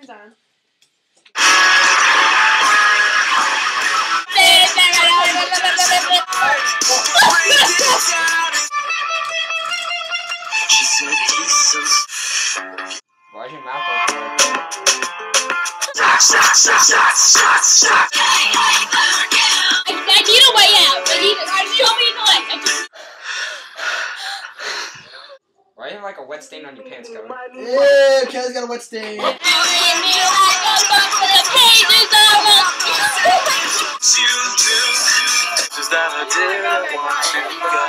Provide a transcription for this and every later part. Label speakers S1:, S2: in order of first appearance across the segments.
S1: on.
S2: Why is your mouth open like that?
S3: I need a way out. Show me the leg.
S2: Why do you have like a wet stain on your pants, Cody?
S4: Yeah, Kelly's got a wet stain.
S3: The pages are
S5: Just that I didn't want to go.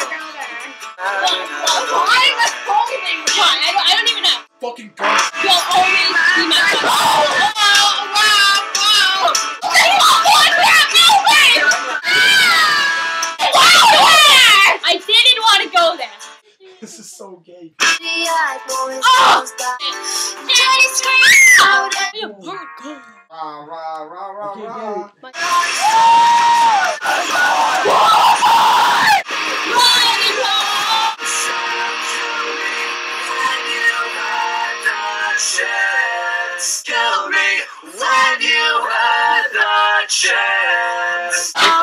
S3: why am I holding? Why? I don't even know.
S4: Fucking go.
S3: You'll always be my friend. I didn't want to go there.
S4: This is so gay.
S3: Oh!
S2: Rah, rah, rah, rah,
S4: Okay,
S2: rah.
S5: Tell me when you had the chance.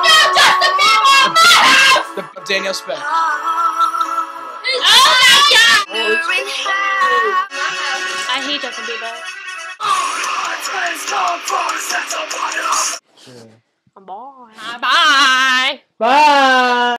S4: Daniel Speck.
S3: Oh my god! I hate Justin Bieber. Bye. Bye.
S4: Bye.